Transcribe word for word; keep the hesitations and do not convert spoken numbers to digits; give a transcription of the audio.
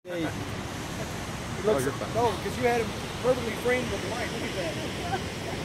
Hey, he Oh, looks, you're fine. no, because you had him perfectly framed with the light. Look at that.